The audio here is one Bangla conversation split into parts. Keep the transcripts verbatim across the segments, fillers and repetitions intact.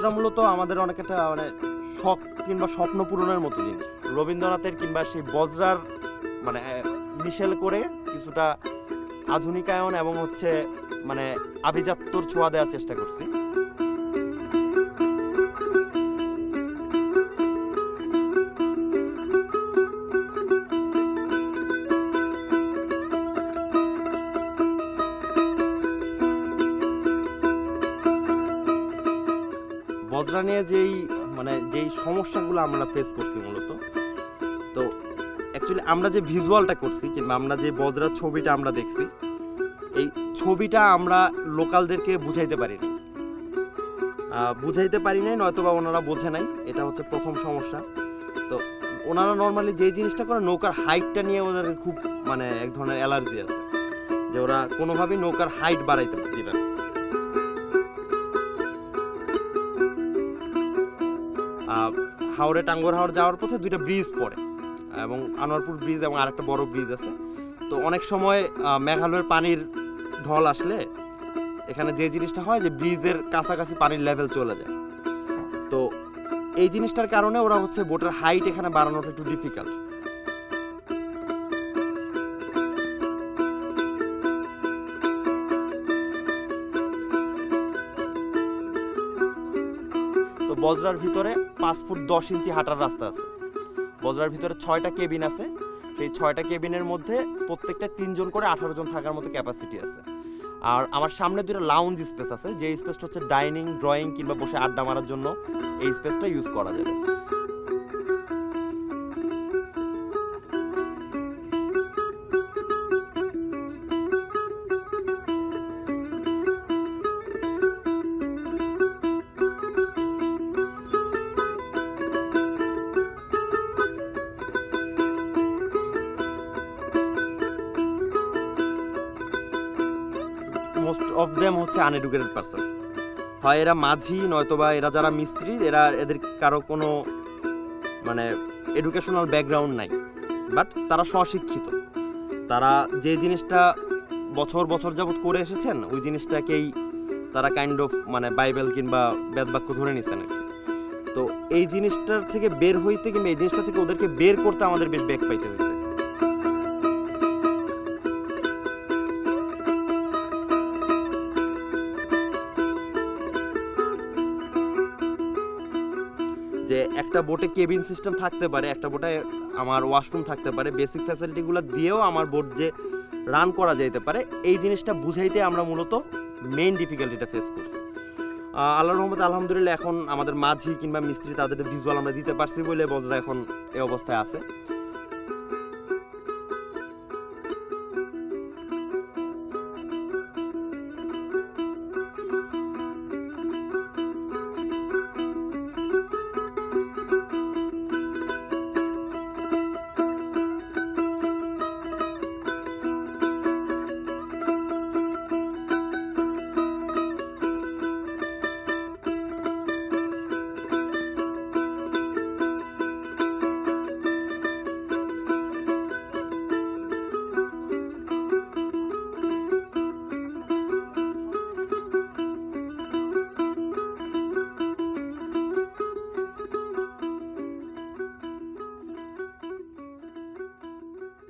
বজরা মূলত আমাদের অনেক একটা মানে শখ কিংবা স্বপ্ন পূরণের মতো জিনিস। রবীন্দ্রনাথের কিংবা সেই বজরার মানে মিশেল করে কিছুটা আধুনিকায়ন এবং হচ্ছে মানে আভিজাত্যর ছোঁয়া দেওয়ার চেষ্টা করছি। বজরা নিয়ে যেই মানে যেই সমস্যাগুলো আমরা ফেস করছি মূলত, তো অ্যাকচুয়ালি আমরা যে ভিজুয়ালটা করছি কিংবা আমরা যে বজরার ছবিটা আমরা দেখছি, এই ছবিটা আমরা লোকালদেরকে বুঝাইতে পারিনি বুঝাইতে পারি নাই নয়তোবা ওনারা বোঝে নাই, এটা হচ্ছে প্রথম সমস্যা। তো ওনারা নর্মালি যেই জিনিসটা করে নৌকার হাইটটা নিয়ে ওদের খুব মানে এক ধরনের অ্যালার্জি আছে, যে ওরা কোনোভাবেই নৌকার হাইট বাড়াইতে দিবে না। হাওরে টাঙ্গুয়ার হাওর যাওয়ার পথে দুইটা ব্রিজ পড়ে এবং আনোয়ারপুর ব্রিজ এবং আরেকটা বড় ব্রিজ আছে। তো অনেক সময় মেঘালয়ের পানির ঢল আসলে এখানে যে জিনিসটা হয় যে ব্রিজের কাছাকাছি পানির লেভেল চলে যায়। তো এই জিনিসটার কারণে ওরা হচ্ছে বোটের হাইট এখানে বাড়ানোটা একটু ডিফিকাল্ট। তো বজরার ভিতরে পাঁচ ফুট দশ ইঞ্চি হাঁটার রাস্তা আছে। বজরার ভিতরে ছয়টা কেবিন আছে। সেই ছয়টা কেবিনের মধ্যে প্রত্যেকটা তিনজন করে আঠারো জন থাকার মতো ক্যাপাসিটি আছে। আর আমার সামনে দুটো লাউঞ্জ স্পেস আছে, যে স্পেসটা হচ্ছে ডাইনিং, ড্রয়িং কিংবা বসে আড্ডা মারার জন্য এই স্পেসটা ইউজ করা যাবে। মোস্ট অফ দেম হচ্ছে আনএডুকেটেড পারসন, হয় এরা মাঝি নয়তোবা এরা যারা মিস্ত্রি, এরা এদের কারো কোনো মানে এডুকেশনাল ব্যাকগ্রাউন্ড নাই, বাট তারা স্বশিক্ষিত। তারা যে জিনিসটা বছর বছর যাবৎ করে এসেছেন ওই জিনিসটাকেই তারা কাইন্ড অফ মানে বাইবেল কিংবা বেদবাক্য ধরে নিচ্ছেন আর কি। তো এই জিনিসটার থেকে বের হইতে কিংবা এই জিনিসটা থেকে ওদেরকে বের করতে আমাদের বেশ ব্যাক পাইতে হয়েছে। যে একটা বোটে কেবিন সিস্টেম থাকতে পারে, একটা বোটে আমার ওয়াশরুম থাকতে পারে, বেসিক ফ্যাসিলিটিগুলো দিয়েও আমার বোট যে রান করা যেতে পারে, এই জিনিসটা বুঝাইতে আমরা মূলত মেইন ডিফিকাল্টিটা ফেস করছি। আল্লাহর রহমতে আলহামদুলিল্লাহ এখন আমাদের মাঝি কিংবা মিস্ত্রি তাদের ভিজুয়াল আমরা দিতে পারছি বলে বজরা এখন এই অবস্থায় আছে।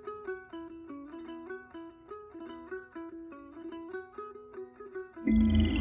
Thank you.